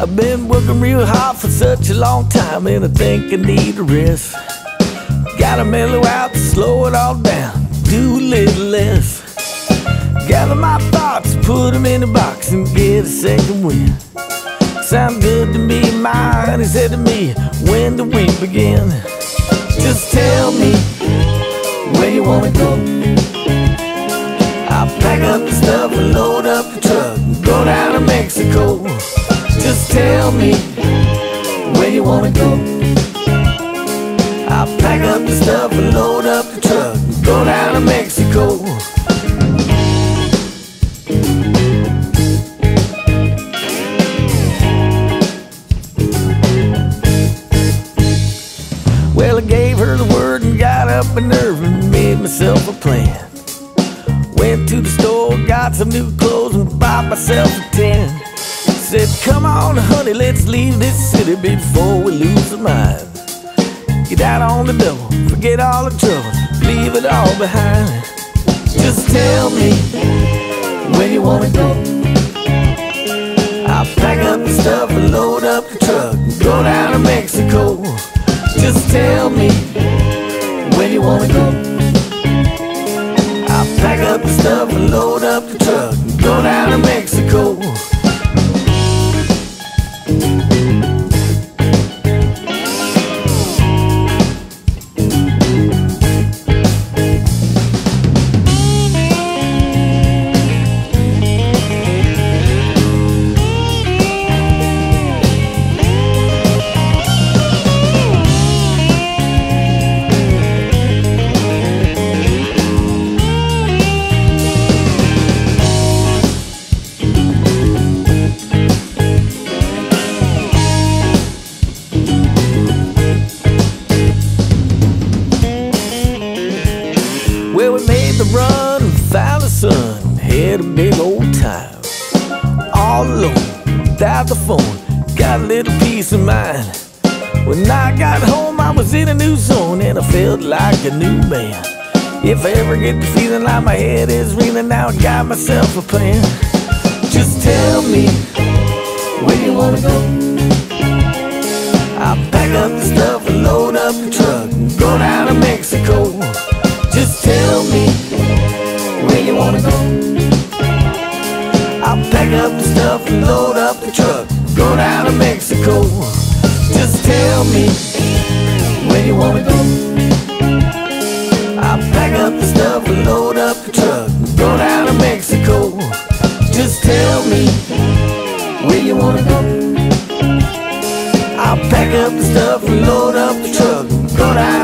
I've been working real hard for such a long time, and I think I need a rest. Gotta mellow out, slow it all down, do a little less. Gather my thoughts, put them in a box, and get a second wind. Sound good to me, my honey said to me, when do we begin? Just tell me where you wanna go. I'll pack up the stuff and load up the truck and go down to Mexico. Just tell me where you wanna go. I'll pack up the stuff and load up the truck and go down to Mexico. Well, I gave her the word and got up a nerve and made myself a plan. Went to the store, got some new clothes and bought myself a tan. Said, come on honey, let's leave this city before we lose our mind. Get out on the double, forget all the troubles, leave it all behind. Just tell me where you wanna go. I'll pack up the stuff and load up the truck and go down to Mexico. Just tell me where you wanna go. I'll pack up the stuff and load up the truck and go down to Mexico. Well, we made the run and found the sun, had a big old time. All alone, without the phone, got a little peace of mind. When I got home, I was in a new zone and I felt like a new man. If I ever get the feeling like my head is reeling, now I got myself a plan. Just tell me where you wanna go. I'll pack up the stuff and load up the truck and go down to Mexico. Just tell me where you wanna go. I'll pack up the stuff and load up the truck, go down to Mexico. Just tell me where you wanna go. I'll pack up the stuff and load up the truck, go down to Mexico. Just tell me where you wanna go. I'll pack up the stuff and load up the truck, go down